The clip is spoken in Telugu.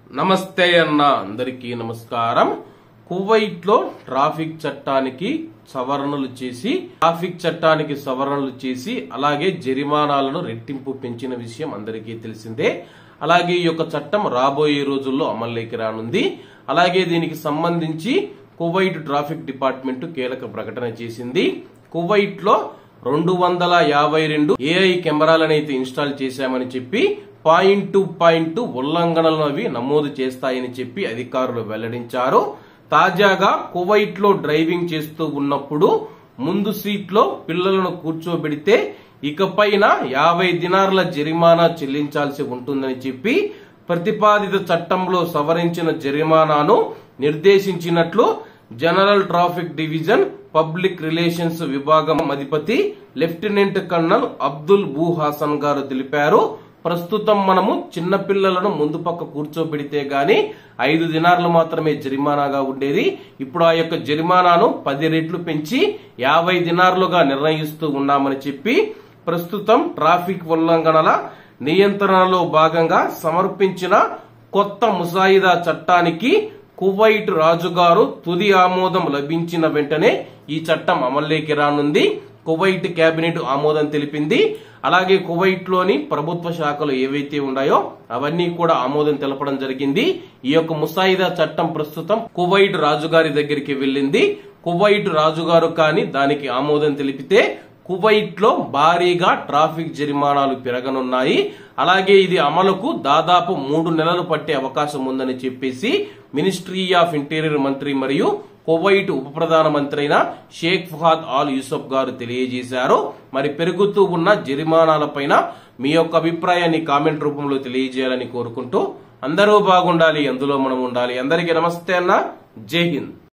నమస్తే అన్న అందరికీ నమస్కారం. కువైట్ లో ట్రాఫిక్ చట్టానికి సవరణలు చేసి అలాగే జరిమానాలను రెట్టింపు పెంచిన విషయం అందరికీ తెలిసిందే. అలాగే ఈ యొక్క చట్టం రాబోయే రోజుల్లో అమల్లోకి రానుంది. అలాగే దీనికి సంబంధించి కువైట్ ట్రాఫిక్ డిపార్ట్మెంట్ కీలక ప్రకటన చేసింది. కువైట్ లో 252 AI కెమెరాలను అయితే ఇన్స్టాల్ చేశామని చెప్పి పాయింట్ టు పాయింట్ ఉల్లంఘనలను అవి నమోదు చేస్తాయని చెప్పి అధికారులు వెల్లడించారు. తాజాగా కువైట్ లో డ్రైవింగ్ చేస్తూ ఉన్నప్పుడు ముందు సీట్ లో పిల్లలను కూర్చోబెడితే ఇకపైన 50 దినార్ల జరిమానా చెల్లించాల్సి ఉంటుందని చెప్పి ప్రతిపాదిత చట్టంలో సవరించిన జరిమానాను నిర్దేశించినట్లు general traffic division public relations విభాగం అధిపతి లెఫ్టినెంట్ కర్నల్ అబ్దుల్ బూ హాసన్ గారు తెలిపారు. ప్రస్తుతం మనము చిన్న పిల్లలను ముందు పక్క కూర్చోబెడితే గాని 5 దినార్లు మాత్రమే జరిమానాగా ఉండేది. ఇప్పుడు ఆ యొక్క జరిమానాను 10 రెట్లు పెంచి 50 దినార్లుగా నిర్ణయిస్తూ ఉన్నామని చెప్పి ప్రస్తుతం ట్రాఫిక్ ఉల్లంఘనల నియంత్రణలో భాగంగా సమర్పించిన కొత్త ముసాయిదా చట్టానికి కువైట్ రాజుగారు తుది ఆమోదం లభించిన వెంటనే ఈ చట్టం అమల్లోకి రానుంది. కువైట్ కేబినెట్ ఆమోదం తెలిపింది. అలాగే కువైట్ లోని ప్రభుత్వ శాఖలు ఏవైతే ఉన్నాయో అవన్నీ కూడా ఆమోదం తెలపడం జరిగింది. ఈ యొక్క ముసాయిదా చట్టం ప్రస్తుతం కువైట్ రాజుగారి దగ్గరికి వెళ్ళింది. కువైట్ రాజుగారు కానీ దానికి ఆమోదం తెలిపితే కువైట్ లో భారీగా ట్రాఫిక్ జరిమానాలు పెరగనున్నాయి. అలాగే ఇది అమలుకు దాదాపు 3 నెలలు పట్టే అవకాశం ఉందని చెప్పేసి మినిస్ట్రీ ఆఫ్ ఇంటీరియర్ మంత్రి మరియు కువైట్ ఉప ప్రధాన మంత్రి అయిన షేక్ ఫహాద్ ఆల్ యూసఫ్ గారు తెలియజేశారు. మరి పెరుగుతూ ఉన్న జరిమానాలపైన మీ యొక్క అభిప్రాయాన్ని కామెంట్ రూపంలో తెలియజేయాలని కోరుకుంటూ అందరూ బాగుండాలి, అందులో మనం ఉండాలి. అందరికీ నమస్తే అన్న, జై హింద్.